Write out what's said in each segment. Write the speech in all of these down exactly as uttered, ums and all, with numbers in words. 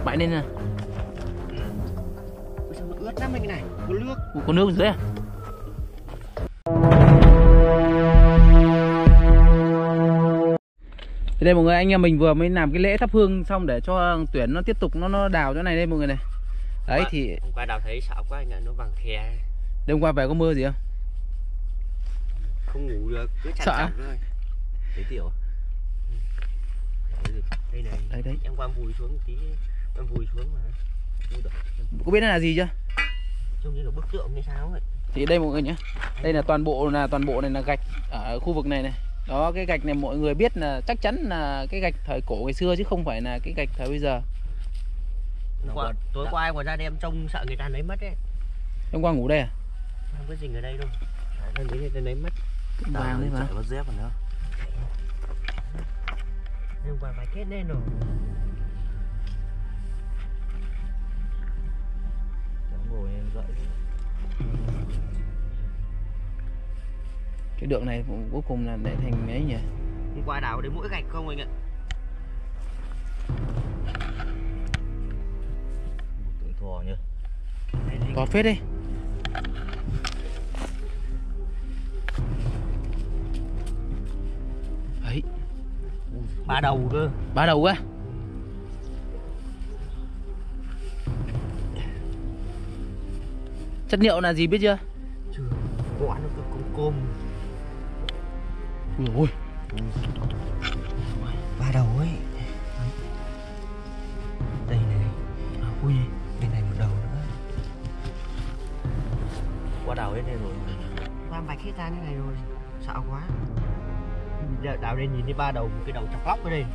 mạnh lên nè. Sao nó ướt lắm anh này, có nước. Ủa, có nước dưới à? Thì đây mọi người, anh em mình vừa mới làm cái lễ thắp hương xong để cho Tuyển nó tiếp tục nó nó đào chỗ này đây mọi người này. Đấy hôm thì hôm qua đào thấy sợ quá anh ạ, nó bằng khe. đêm qua về có mưa gì không? Không ngủ được, cứ chặt Sợ chặt thôi. Thấy tiểu. Đây này. Đấy đấy. Em qua em vùi xuống một tí, em vùi xuống mà. Có biết nó là gì chưa? Trông như là bức tượng hay sao ấy. Thì đây mọi người nhé. Đây là toàn bộ là toàn bộ này là gạch ở khu vực này này. Đó, cái gạch này mọi người biết là chắc chắn là cái gạch thời cổ ngày xưa chứ không phải là cái gạch thời bây giờ. Qua, tối qua em còn ra đem trông sợ người ta lấy mất ấy. Hôm qua ngủ đây à? Không có gì ở đây đâu. Nên đến người ta lấy mất. Vàng đấy mà. Chạy mất dép rồi nữa. Hôm qua phải kết lên rồi. Ngồi dậy. Cái đường này cuối cùng là để thành ấy nhỉ? Hôm qua đào đến mỗi gạch không anh ạ. Một tượng thò nhá. To phết đi. Đấy. Ba đầu cơ. Ba đầu á. Chất liệu là gì biết chưa? Chưa. Quả nó cứ côm côm. Ui ôi. Ba đầu ấy. Đây này. Ui. Bên này một đầu nữa. Qua đào hết lên rồi. Qua vạch hết ra như này rồi. Sợ quá. Đào lên nhìn thấy ba đầu, một cái đầu chọc lóc ở đây.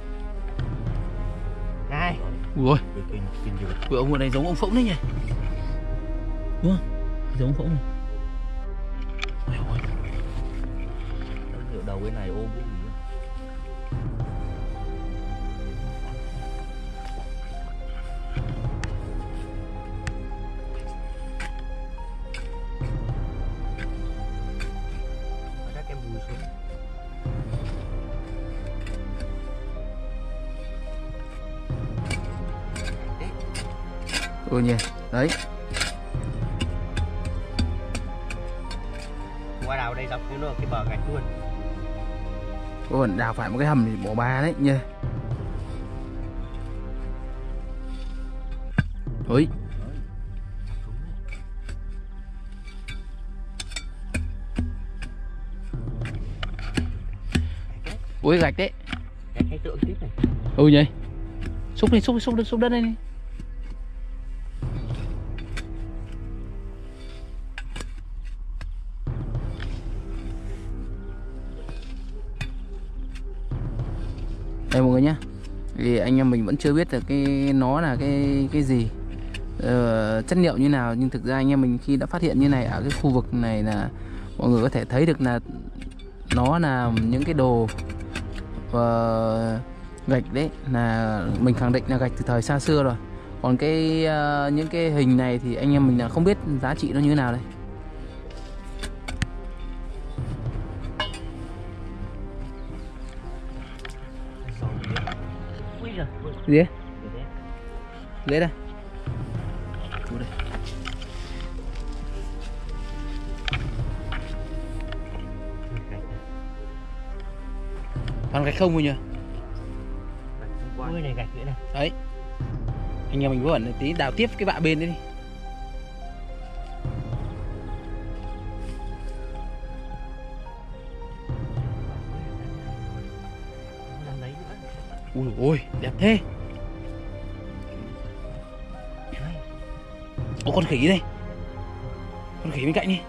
Này. Ui ôi. Kinh chưa? Ui, ông này giống ông Phỗng đấy nhỉ? Đúng không? Giống ông Phỗng này. Ui ôi. Liệu đầu cái này ôm cái gì? Chắc em vùi xuống. Ừ nhỉ. Đấy. Qua đào đây dọc cái nó cái bờ gạch luôn. Có vẫn đào phải một cái hầm thì bỏ ba đấy nhỉ. Ôi. Ui gạch đấy. Gạch hay tượng tiếp này. Ừ nhỉ. Xúc đi, xúc xúc xúc đất đây đi. Đây mọi người nhá. Thì anh em mình vẫn chưa biết được cái nó là cái cái gì, ờ, chất liệu như nào, nhưng thực ra anh em mình khi đã phát hiện như này ở cái khu vực này là mọi người có thể thấy được là nó là những cái đồ uh, gạch đấy, là mình khẳng định là gạch từ thời xa xưa rồi. Còn cái uh, những cái hình này thì anh em mình là không biết giá trị nó như thế nào đây. Gì đấy? Ghế đây. Chú đây. Toàn gạch không thôi nhỉ? Ôi này gạch nữa này. Đấy. Anh em mình vẫn tí đào tiếp cái bạ bên đấy đi. Ui ôi, đẹp thế. Ô con khỉ đây. Con khỉ bên cạnh đi.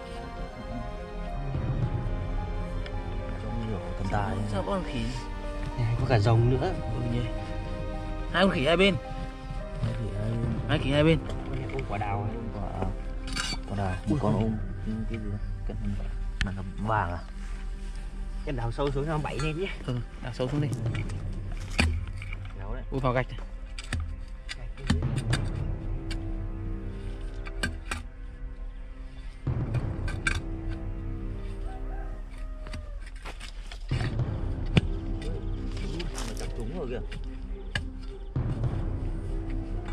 Thần tài. Sao có con khỉ? Này, có cả rồng nữa. Ừ nhỉ. Hai con khỉ hai bên. Hai khỉ hai bên. Con này ôm quả đào. Quả quả đào. Một con ôm cái gì đó? Cái này là vàng à? Em đào sâu xuống cho nó bậy lên nhé. Ừ, đào sâu xuống đi. Ui vào gạch này. Trúng rồi kìa.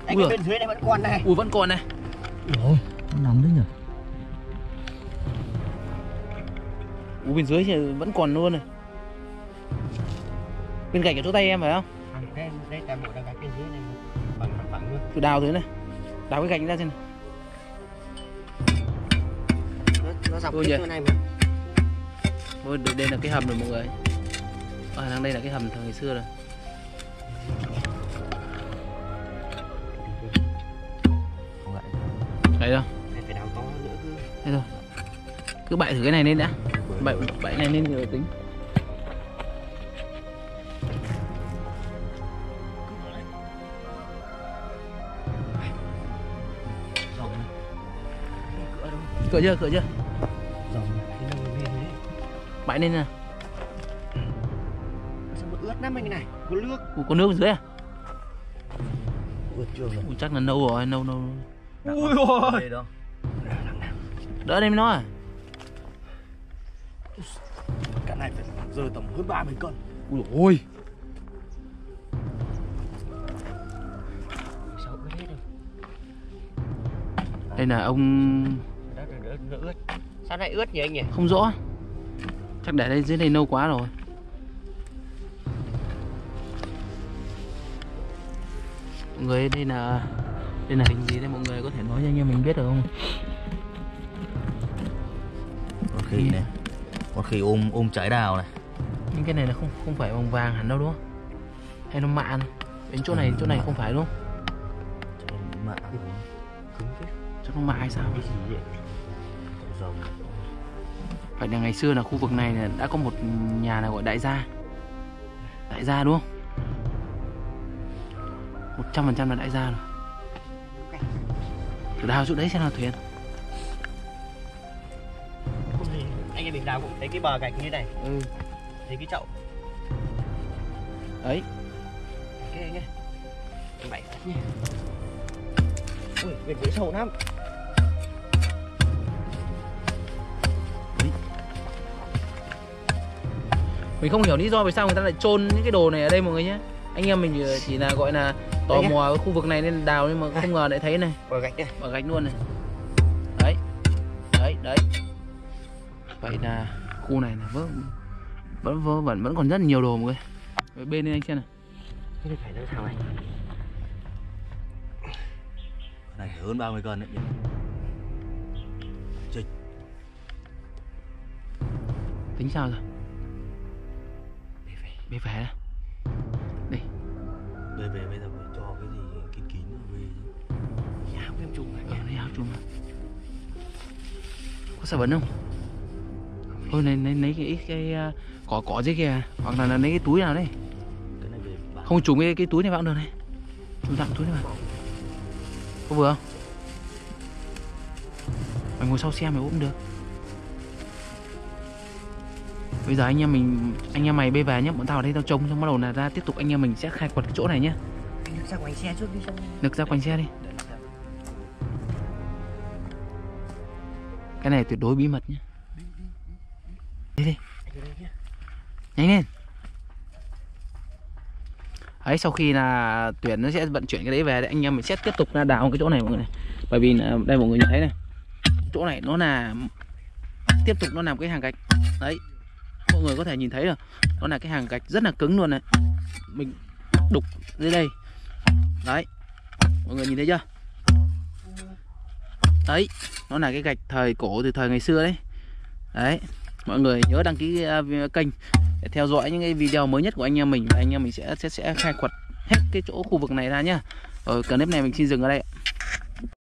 Anh Ui cái bên dưới này vẫn còn này. Ui vẫn còn này. Ôi, nó nóng đấy nhỉ. Ui bên dưới thì vẫn còn luôn này. Bên gạch ở chỗ tay em phải không? Đây, đây toàn bộ là gạch bên dưới này bằng bằng bằng luôn. Thử đào dưới này. Đào cái gạch ra xem nào. Nó, nó dọc Ui hết nhỉ? chỗ này mà. Ôi, đây là cái hầm rồi mọi người. À, đang đây là cái hầm thời ngày xưa rồi. Không lại. Đấy rồi. Này phải đào to nữa cơ. Thế rồi. Cứ bại thử cái này lên đã. Bại bại này lên rồi tính. Rộng này. Cửa đâu? Cửa chưa? Cửa chưa? Rộng cái nông lên đấy. Bại lên nè. Sao mà ướt lắm anh này? Có nước. Ui, có nước ở dưới à? Ướt chưa rồi. Ui, chắc là nâu rồi, nâu nâu. Ui ôi. Đây đâu? Đỡ đây mới nói à? Cái này phải rơi tầm hơn ba mươi cân. Ui ôi. Sao ướt hết rồi? Đây là ông Đó, đó, đó, nó ướt. Sao lại ướt nhỉ anh nhỉ? không rõ. Chắc để đây dưới đây nâu quá rồi. Mọi người đây là đây là hình gì đây, mọi người có thể nói cho anh em mình biết được không? Có khi này. Có khi ôm ôm trái đào này. Nhưng cái này là không không phải bằng vàng hẳn đâu đúng không? Hay nó mạ này. Đến chỗ này, chỗ này không phải đúng không? Trái mạ. Cứng thế. Chắc nó mạ hay sao? Cái gì vậy? Rồng. Phải là ngày xưa là khu vực này là đã có một nhà là gọi đại gia. Đại gia đúng không? một trăm phần trăm là đại gia rồi. Thử đào chỗ đấy xem nào Thuyền. Không gì. Anh em mình đào cũng thấy cái bờ gạch như này. Ừ. Thấy cái chậu. Đấy. Cái anh ơi. Bậy thật nhỉ. Ui, bên dưới sâu lắm. Mình không hiểu lý do vì sao người ta lại chôn những cái đồ này ở đây mọi người nhé. Anh em mình chỉ là gọi là tò mò ở khu vực này nên đào, nhưng mà không ngờ lại thấy này. Bờ gạch đây. Bờ gạch luôn này. Đấy. Đấy, đấy. Vậy là khu này là vẫn vẫn vẫn vẫn, vẫn còn rất nhiều đồ mọi người. Với bên đây anh xem này. Cái này phải đâu thằng này. Cái này phải hơn ba mươi cân đấy nhỉ. Chịch. Tính sao rồi? Bê về đó. Đi. Về về bây giờ phải cho cái gì kín kín về. Áo em trùng này. Ờ, lấy áo chùm vào. Có sợ bẩn không? Thôi lấy, lấy, lấy cái, cái uh, cỏ cỏ dưới kìa. Hoặc là, là lấy cái túi nào đấy. Cái này về bán. Không trùng cái, cái túi này vào cũng được này. Trùng tặng túi này vào. Có vừa không? Mày ngồi sau xe mày ốm được. Bây giờ anh em mình, anh em mày bê về nhé, bọn tao ở đây tao trông, xong bắt đầu là ra tiếp tục anh em mình sẽ khai quật cái chỗ này nhé. Anh được ra quanh xe trước đi xong. Được ra quanh xe đi. Cái này tuyệt đối bí mật nhé. Đi đi. Nhanh lên. Đấy, sau khi là Tuyển nó sẽ vận chuyển cái đấy về, anh em mình sẽ tiếp tục là đào cái chỗ này mọi người này. Bởi vì là, đây mọi người nhìn thấy này, chỗ này nó là tiếp tục nó làm cái hàng gạch. Đấy, mọi người có thể nhìn thấy rồi, nó là cái hàng gạch rất là cứng luôn này. Mình đục dưới đây. Đấy, mọi người nhìn thấy chưa? Đấy, nó là cái gạch thời cổ từ thời ngày xưa đấy. Đấy, mọi người nhớ đăng ký uh, kênh để theo dõi những cái video mới nhất của anh em mình, và anh em mình sẽ sẽ sẽ khai quật hết cái chỗ khu vực này ra nhá. Rồi clip này mình xin dừng ở đây.